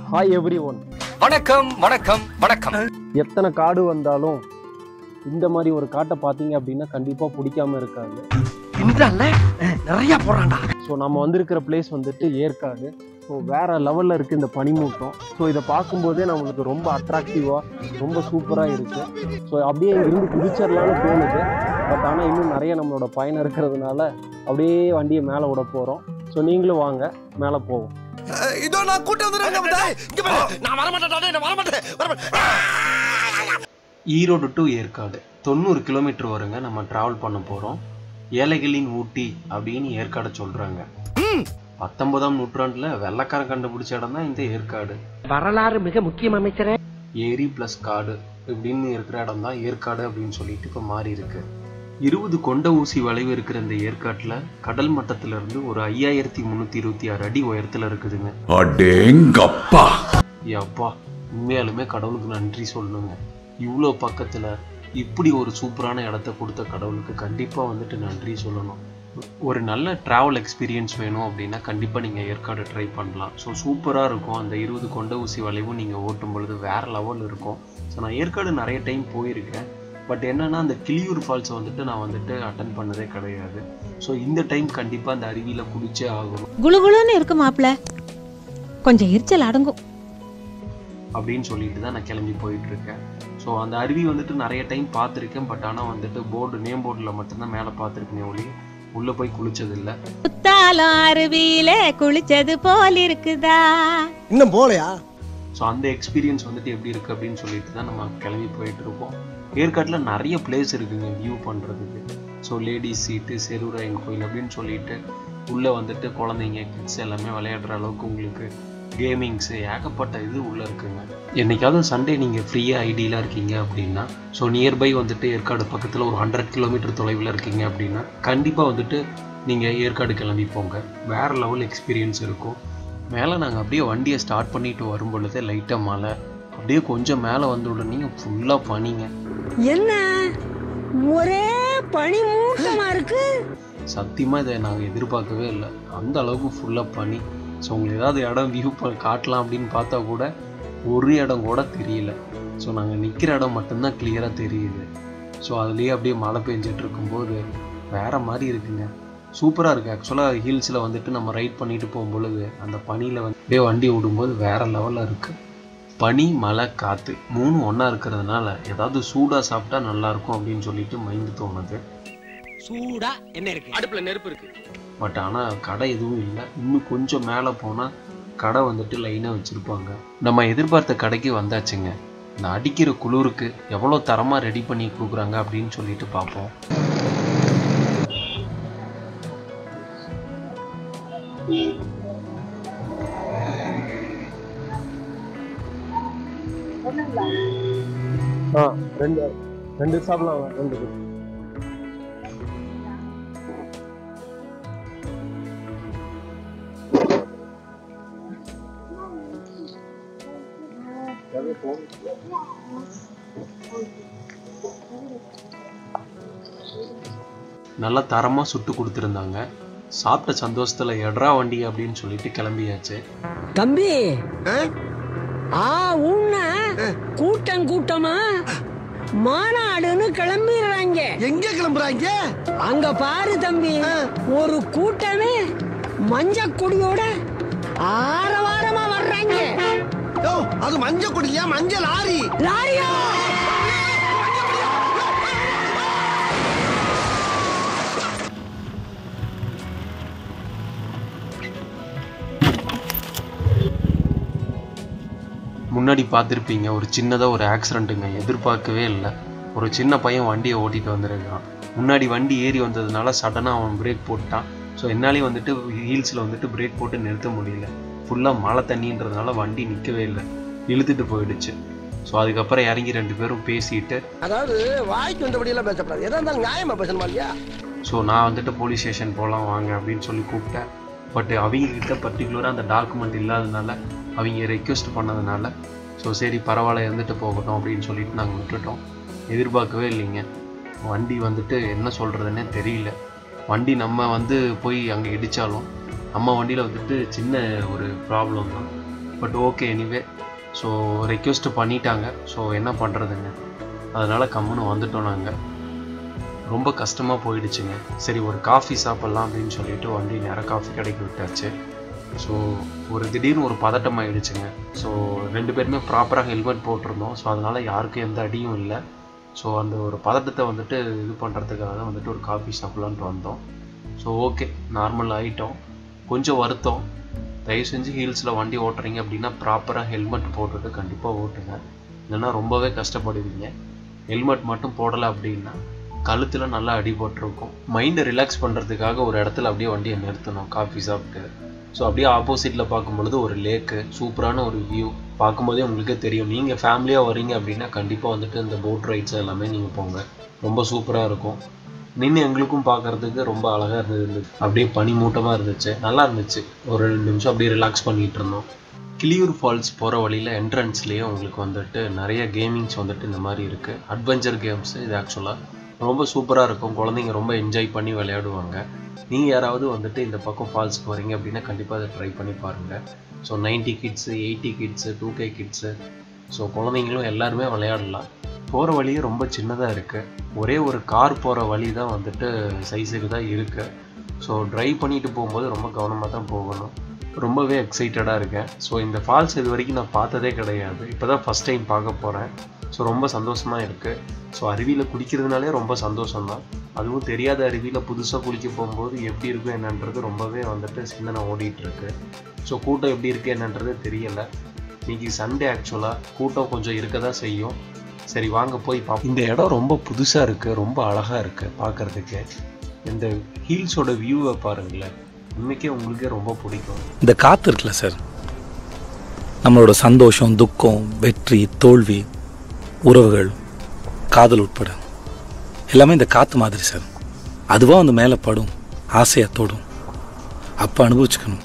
Hi every one. வணக்கம் வணக்கம் வணக்கம். எத்தனை காடு வந்தாலும் இந்த மாதிரி ஒரு காட்டை பார்த்தீங்க அப்படின்னா கண்டிப்பாக பிடிக்காம இருக்காது. நிறைய போறான்டா. ஸோ நம்ம வந்திருக்கிற பிளேஸ் வந்துட்டு ஏற்காடு. ஸோ வேற லெவலில் இருக்குது இந்த பனிமூட்டம். ஸோ இதை பார்க்கும்போதே நம்மளுக்கு ரொம்ப அட்ராக்டிவாக ரொம்ப சூப்பராக இருக்குது. ஸோ அப்படியே இங்கிருந்து குதிச்சிடலான்னு தோணுது. பட் ஆனால் இன்னும் நிறைய நம்மளோட பயணம் இருக்கிறதுனால அப்படியே வண்டியை மேலே விட போகிறோம். ஸோ நீங்களும் வாங்க, மேலே போவோம். இதோ நான் கூட்டம் நான் வரமாட்டேன். ஈரோடு டு ஏற்காடு 90 கிலோமீட்டர் வருங்க. நம்ம டிராவல் பண்ண போகிறோம். ஏழைகளின் ஊட்டி அப்படின்னு ஏற்காடு சொல்கிறாங்க. 19ஆம் நூற்றாண்டில் வெள்ளக்காரன் கண்டுபிடிச்ச இடம் தான் இந்த ஏற்காடு. வரலாறு மிக முக்கியம் அமைச்சரே. ஏரி ப்ளஸ் காடு இப்படின்னு இருக்கிற இடம் தான் ஏற்காடு அப்படின்னு சொல்லிட்டு இப்போ மாறி இருக்கு. 20 கொண்ட ஊசி வளைவு இருக்கிற இந்த ஏற்காட்டில் கடல் மட்டத்திலிருந்து ஒரு 5326 அடி உயரத்தில் இருக்குதுங்க. அப்பா, உண்மையாலுமே கடவுளுக்கு நன்றி சொல்லணுங்க. இவ்வளோ பக்கத்தில் இப்படி ஒரு சூப்பரான இடத்த கொடுத்த கடவுளுக்கு கண்டிப்பாக வந்துட்டு நன்றி சொல்லணும். ஒரு நல்ல ட்ராவல் எக்ஸ்பீரியன்ஸ் வேணும் அப்படின்னா கண்டிப்பாக நீங்கள் ஏற்காடு ட்ரை பண்ணலாம். ஸோ சூப்பராக இருக்கும். அந்த 20 கொண்ட ஊசி வளைவும் நீங்கள் ஓட்டும் பொழுது வேறு லெவல் இருக்கும். ஸோ நான் ஏற்காடு நிறைய டைம் போயிருக்கேன். பட் என்னென்னா அந்த கிளியூர் ஃபால்ஸை வந்துட்டு நான் வந்துட்டு அட்டன் பண்ணதே கிடையாது. ஸோ இந்த டைம் கண்டிப்பாக அந்த அருவியில் குளிச்சே ஆகணும். குளுகுளுன்னு இருக்கு மாப்பிள்ள, கொஞ்சம் எரிச்சல் அடங்கும் அப்படின்னு சொல்லிட்டு தான் நான் கிளம்பி போயிட்டுருக்கேன். ஸோ அந்த அருவி வந்துட்டு நிறைய டைம் பார்த்துருக்கேன். பட் ஆனால் வந்துட்டு நேம் போர்டில் மட்டும்தான் மேலே பார்த்துருக்கேன் ஒளி உள்ளே போய் குளிச்சதில்லை. குத்தாலம் அருவியில குளிச்சது போல் இருக்குதா இன்னும் போலையா? ஸோ அந்த எக்ஸ்பீரியன்ஸ் வந்துட்டு எப்படி இருக்குது அப்படின்னு சொல்லிட்டு தான் நம்ம கிளம்பி போயிட்டுருக்கோம். ஏற்காட்டில் நிறைய பிளேஸ் இருக்குங்க வியூ பண்ணுறதுக்கு. ஸோ லேடிஸ் சீட்டு, செருராயன் கோயில் அப்படின்னு சொல்லிட்டு உள்ளே வந்துட்டு குழந்தைங்க கிட்ஸ் எல்லாமே விளையாடுற அளவுக்கு உங்களுக்கு கேமிங்ஸு ஏகப்பட்ட இது உள்ளே இருக்குங்க. என்றைக்காவது சண்டே நீங்கள் ஃப்ரீயாக ஐடியில் இருக்கீங்க அப்படின்னா, ஸோ நியர்பை வந்துட்டு ஏற்காடு பக்கத்தில் ஒரு 100 கிலோமீட்டர் தொலைவில் இருக்கீங்க அப்படின்னா கண்டிப்பாக வந்துட்டு நீங்கள் ஏற்காடு கிளம்பி போங்க. வேறு லெவல் எக்ஸ்பீரியன்ஸ் இருக்கும். மேலே நாங்கள் அப்படியே வண்டியை ஸ்டார்ட் பண்ணிட்டு வரும் பொழுதே லைட்டாக மழை, அப்படியே கொஞ்சம் மேலே வந்து உடனே ஃபுல்லாக பனிங்க. என்ன ஒரே பனி மூட்டமா இருக்கு. சத்தியமாக இதை நாங்கள் எதிர்பார்க்கவே இல்லை. அந்த அளவுக்கு ஃபுல்லாக பனி. ஸோ உங்களுக்கு ஏதாவது இடம் வியூ காட்டலாம் அப்படின்னு பார்த்தா கூட ஒரு இடம் கூட தெரியல. ஸோ நாங்கள் நிற்கிற இடம் மட்டும்தான் கிளியராக தெரியுது. ஸோ அதுலேயே அப்படியே மழை பெஞ்சிட்டு இருக்கும்போது வேறு மாதிரி இருக்குங்க. சூப்பராக இருக்குது. ஆக்சுவலாக ஹில்ஸில் வந்துட்டு நம்ம ரைட் பண்ணிட்டு போகும்பொழுது அந்த பனியில் வந்து அப்படியே வண்டி விடும்போது வேறு லெவலில் இருக்குது. பனி, மழை, காற்று 3 ஒன்றா இருக்கிறதுனால ஏதாவது சூடாக சாப்பிட்டா நல்லாயிருக்கும் அப்படின்னு சொல்லிட்டு மைண்டு தோணுது. சூடா என்ன இருக்கு? அடுப்புல நெருப்பு இருக்கு. பட் ஆனால் கடை எதுவும் இல்லை. இன்னும் கொஞ்சம் மேலே போனால் கடை வந்துட்டு லைனாக வச்சுருப்பாங்க. நம்ம எதிர்பார்த்த கடைக்கு வந்தாச்சுங்க. இந்த அடிக்கிற குளிருக்கு எவ்வளோ தரமாக ரெடி பண்ணி கொடுக்குறாங்க அப்படின்னு சொல்லிட்டு பார்ப்போம். ரெண்டு சாப்பிடலாம். நல்லா தரமாக சுட்டு கொடுத்துருந்தாங்க. சாப்பிட்ட சந்தோஷத்தில் எட்ரா வண்டி அப்படின்னு சொல்லிட்டு கிளம்பியாச்சு. தம்பி, கூட்டம் கூட்டமா மாநாடுன்னு கிளம்பிடுறாங்க. எங்க கிளம்புறாங்க? அங்க பாரு தம்பி, ஒரு கூட்டமே மஞ்ச கொடியோட ஆரவாரமா வர்றாங்க. அது மஞ்ச கொடியா? மஞ்சள் லாரி. லாரியா? முன்னாடி பார்த்துருப்பீங்க ஒரு சின்னதாக ஒரு ஆக்சிடெண்ட்டுங்க. எதிர்பார்க்கவே இல்லை. ஒரு சின்ன பையன் வண்டியை ஓட்டிகிட்டு வந்துருக்கான். முன்னாடி வண்டி ஏறி வந்ததுனால சடனாக அவன் பிரேக் போட்டான். ஸோ என்னாலேயும் வந்துட்டு ஹீல்ஸில் வந்துட்டு பிரேக் போட்டு நிறுத்த முடியல. ஃபுல்லாக மழை தண்ணின்றதுனால வண்டி நிற்கவே இல்லை, இழுத்துட்டு போயிடுச்சு. ஸோ அதுக்கப்புறம் இறங்கி 2 பேரும் பேசிட்டு, அதாவது வாய்க்கு வந்தபடியெல்லாம் பேசப்படாது, எதா இருந்தாலும் நியாயமா பேசணுமா இல்லையா? ஸோ நான் வந்துட்டு போலீஸ் ஸ்டேஷன் போகலாம் வாங்க அப்படின்னு சொல்லி கூப்பிட்டேன். பட் அவங்கக்கிட்ட பர்டிகுலராக அந்த டாக்குமெண்ட் இல்லாததுனால அவங்க ரெக்வெஸ்ட் பண்ணதுனால ஸோ சரி பரவாயில்ல இருந்துட்டு போகட்டும் அப்படின்னு சொல்லிட்டு நாங்கள் விட்டுட்டோம். எதிர்பார்க்கவே இல்லைங்க. வண்டி வந்துட்டு என்ன சொல்கிறதுன்னே தெரியல. வண்டி நம்ம வந்து போய் அங்கே இடித்தாலும் நம்ம வண்டியில் வந்துட்டு சின்ன ஒரு ப்ராப்ளம் தான். But okay anyway. So request பண்ணிட்டாங்க. ஸோ என்ன பண்ணுறதுங்க, அதனால் கம்முன்னு வந்துட்டோம் நாங்கள். ரொம்ப கஷ்டமாக போயிடுச்சுங்க. சரி ஒரு காஃபி சாப்பிட்லாம் அப்படின்னு சொல்லிட்டு வண்டி நேராக காஃபி கடைக்கு விட்டாச்சு. ஸோ ஒரு திடீர்னு ஒரு பதட்டம் ஆகிடுச்சுங்க. ஸோ 2 பேருமே ப்ராப்பராக ஹெல்மெட் போட்டிருந்தோம். ஸோ அதனால் யாருக்கும் எந்த அடியும் இல்லை. ஸோ அந்த ஒரு பதட்டத்தை வந்துட்டு இது பண்ணுறதுக்காக தான் வந்துட்டு ஒரு காஃபி சாப்பிட்லான்ட்டு வந்தோம். ஸோ ஓகே நார்மல் ஆகிட்டோம். கொஞ்சம் வருத்தம், தயவு செஞ்சு ஹீல்ஸில் வண்டி ஓட்டுறீங்க அப்படின்னா ப்ராப்பராக ஹெல்மெட் போட்டுட்டு கண்டிப்பாக ஓட்டுங்க, இல்லைன்னா ரொம்பவே கஷ்டப்படுவீங்க. ஹெல்மெட் மட்டும் போடலை அப்படின்னா கழுத்தில் நல்லா அடிபட்டிருக்கும். மைண்டை ரிலாக்ஸ் பண்ணுறதுக்காக ஒரு இடத்துல அப்படியே வண்டியை நிறுத்தணும் காஃபி சாப்பிட்டு. ஸோ அப்படியே ஆப்போசிட்டில் பார்க்கும்பொழுது ஒரு லேக்கு, சூப்பரான ஒரு வியூ. பார்க்கும்போதே உங்களுக்கே தெரியும், நீங்கள் ஃபேமிலியாக வரீங்க அப்படின்னா கண்டிப்பாக வந்துட்டு இந்த போட் ரைட்ஸ் எல்லாமே நீங்கள் போங்க, ரொம்ப சூப்பராக இருக்கும். நின்று எங்களுக்கும் பார்க்குறதுக்கு ரொம்ப அழகாக இருந்தது. அப்படியே பனி மூட்டமாக இருந்துச்சு, நல்லா இருந்துச்சு. ஒரு 2 நிமிஷம் அப்படியே ரிலாக்ஸ் பண்ணிகிட்டு இருந்தோம். கிளியூர் ஃபால்ஸ் போகிற வழியில் என்ட்ரன்ஸ்லேயே உங்களுக்கு வந்துட்டு நிறைய கேமிங்ஸ் வந்துட்டு இந்த மாதிரி இருக்குது. அட்வென்ச்சர் கேம்ஸு இது ஆக்சுவலாக ரொம்ப சூப்பராக இருக்கும். குழந்தைங்க ரொம்ப என்ஜாய் பண்ணி விளையாடுவாங்க. நீங்கள் யாராவது வந்துட்டு இந்த பக்கம் ஃபால்ஸ்க்கு வரீங்க அப்படின்னா கண்டிப்பாக அதை ட்ரை பண்ணி பாருங்கள். So 90 kids, 80 kids, 2K kids, so குழந்தைங்களும் எல்லாருமே விளையாடலாம். போகிற வழியே ரொம்ப சின்னதாக இருக்குது. ஒரே ஒரு கார் போகிற வழி தான் வந்துட்டு சைஸுக்கு தான் இருக்குது. ஸோ ட்ரைவ் பண்ணிட்டு போகும்போது ரொம்ப கவனமாக தான் போகணும். ரொம்பவே எக்ஸைட்டடாக இருக்கேன். ஸோ இந்த ஃபால்ஸ் இது வரைக்கும் நான் பார்த்ததே கிடையாது, இப்போ தான் ஃபஸ்ட் டைம் பார்க்க போகிறேன். ஸோ ரொம்ப சந்தோஷமாக இருக்குது. ஸோ அருவியில் குளிக்கிறதுனாலே ரொம்ப சந்தோஷம்தான். அதுவும் தெரியாத அருவியில் புதுசாக குளிக்க போகும்போது எப்படி இருக்கும் என்னன்றது ரொம்பவே வந்துட்டு சிந்தனை ஓடிட்டுருக்கு. ஸோ கூட்டம் எப்படி இருக்குது என்னன்றது தெரியலை. இன்றைக்கி சண்டே ஆக்சுவலாக கூட்டம் கொஞ்சம் இருக்க தான் செய்யும். சரி வாங்க போய் பார்ப்போம். இந்த இடம் ரொம்ப புதுசாக இருக்குது, ரொம்ப அழகாக இருக்குது பார்க்குறதுக்கு. இந்த ஹீல்ஸோட வியூவை பாருங்களேன், உண்மைக்கே உங்களுக்கே ரொம்ப பிடிக்கும். இந்த காற்று இருக்குல்ல சார், நம்மளோட சந்தோஷம், துக்கம், வெற்றி, தோல்வி, உறவுகள், காதல் உட்பட எல்லாமே இந்த காற்று மாதிரி சார். அதுவாக வந்து மேலே படும், ஆசையாக தோடும், அப்போ அனுபவிச்சுக்கணும்.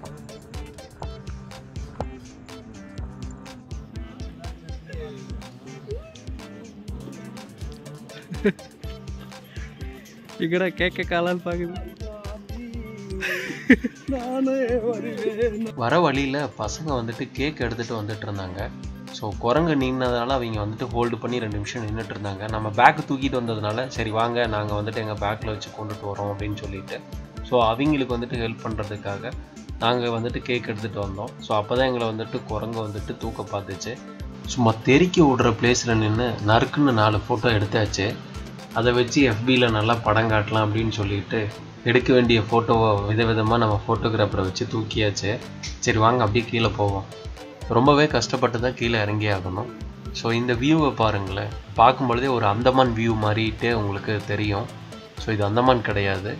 இங்கடா கேட்க காலான்னு பார்க்குது. வர வழியில் பசங்க வந்துட்டு கேக் எடுத்துகிட்டு வந்துட்டு இருந்தாங்க. ஸோ குரங்கு நின்னதால அவங்க வந்துட்டு ஹோல்டு பண்ணி 2 நிமிஷம் நின்றுட்டு இருந்தாங்க. நம்ம பேக்கு தூக்கிட்டு வந்ததுனால சரி வாங்க நாங்கள் வந்துட்டு எங்கள் பேக்கில் வச்சு கொண்டுட்டு வரோம் அப்படின்னு சொல்லிட்டு, ஸோ அவங்களுக்கு வந்துட்டு ஹெல்ப் பண்ணுறதுக்காக நாங்கள் வந்துட்டு கேக் எடுத்துகிட்டு வந்தோம். ஸோ அப்போ தான் எங்களை வந்துட்டு குரங்கு வந்துட்டு தூக்க பார்த்துச்சு. சும்மா தெறிக்கி விடுற பிளேஸில் நின்று நறுக்குன்னு 4 ஃபோட்டோ எடுத்தாச்சு. அதை வச்சு FBயில் நல்லா படம் காட்டலாம் அப்படின்னு சொல்லிட்டு எடுக்க வேண்டிய ஃபோட்டோவை விதவிதமாக நம்ம ஃபோட்டோகிராஃபரை வச்சு தூக்கியாச்சு. சரி வாங்க அப்படியே கீழே போவோம். ரொம்பவே கஷ்டப்பட்டு தான் கீழே இறங்கி ஆகணும். ஸோ இந்த வியூவை பாருங்களேன், பார்க்கும்பொழுதே ஒரு அந்தமான் வியூ மாதிரிட்டே உங்களுக்கு தெரியும். ஸோ இது அந்தமான் கிடையாது.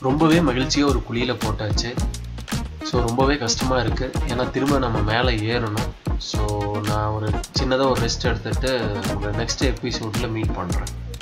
ரொம்பவே மகிழ்ச்சியாக ஒரு குழியில் போட்டாச்சு. ஸோ ரொம்பவே கஷ்டமாக இருக்குது, ஏன்னா திரும்ப நம்ம மேலே ஏறணும். ஸோ நான் ஒரு சின்னதாக ஒரு ரெஸ்ட் எடுத்துகிட்டு உங்களை நெக்ஸ்ட் எபிசோடில் மீட் பண்ணுறேன்.